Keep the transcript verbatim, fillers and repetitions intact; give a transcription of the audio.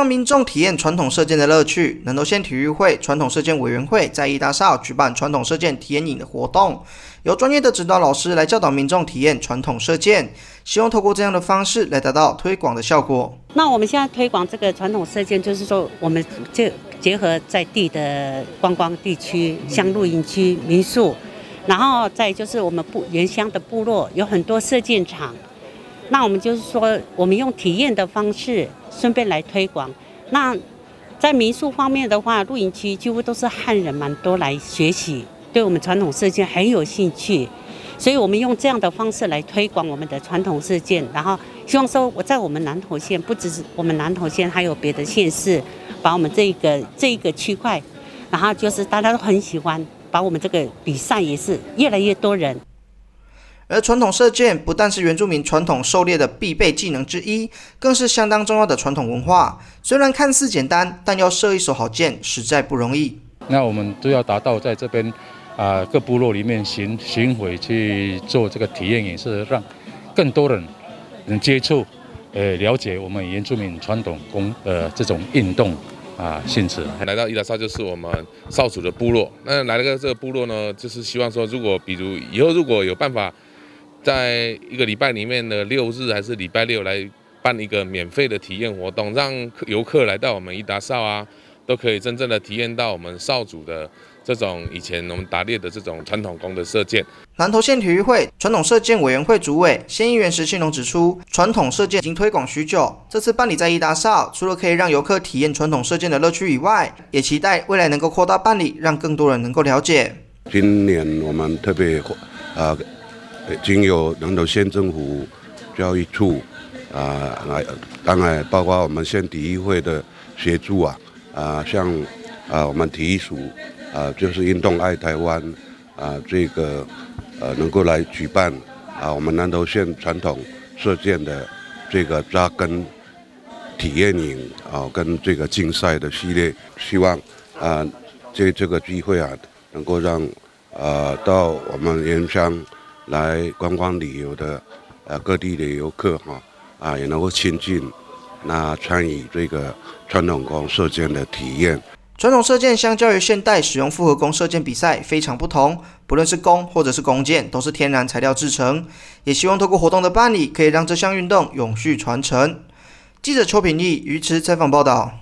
让民众体验传统射箭的乐趣，南投县体育会传统射箭委员会在义大少举办传统射箭体验营的活动，由专业的指导老师来教导民众体验传统射箭，希望透过这样的方式来达到推广的效果。 那我们现在推广这个传统射箭，就是说我们这结合在地的观光地区，像露营区、民宿，然后再就是我们部原乡的部落有很多射箭场。那我们就是说，我们用体验的方式，顺便来推广。那在民宿方面的话，露营区几乎都是汉人蛮多来学习，对我们传统射箭很有兴趣，所以我们用这样的方式来推广我们的传统射箭，然后希望说，我在我们南投县，不只是我们南投县，还有别的县市，把我们这个这一个区块，然后就是大家都很喜欢，把我们这个比赛也是越来越多人。 而传统射箭不但是原住民传统狩猎的必备技能之一，更是相当重要的传统文化。虽然看似简单，但要射一手好箭实在不容易。 那我们都要达到在这边啊、呃、各部落里面巡巡回去做这个体验，也是让更多人能接触、呃了解我们原住民传统工呃这种运动。啊，性质来到义大少就是我们少主的部落。那来了个这个部落呢，就是希望说，如果比如以后如果有办法，在一个礼拜里面的六日还是礼拜六来办一个免费的体验活动，让游客来到我们义大少啊，都可以真正的体验到我们少主的这种以前我们打猎的这种传统弓的射箭。 南投县体育会传统射箭委员会主委县议员石庆龙指出，传统射箭已经推广许久，这次办理在义大少，除了可以让游客体验传统射箭的乐趣以外，也期待未来能够扩大办理，让更多人能够了解。 今年我们特别呃，经由南投县政府教育处啊，来、呃、当然包括我们县体育会的协助啊，啊、呃、像啊、呃、我们体育署啊、呃、就是运动爱台湾啊、呃、这个呃能够来举办啊、呃、我们南投县传统射箭的这个扎根体验营啊、呃、跟这个竞赛的系列，希望啊、呃、这这个机会啊能够让呃到我们原乡来观光旅游的呃各地的游客哈啊也能够亲近，那参与这个传统弓射箭的体验。 传统射箭相较于现代使用复合弓射箭比赛非常不同，不论是弓或者是弓箭都是天然材料制成，也希望透过活动的办理，可以让这项运动永续传承。记者邱品义、鱼池采访报道。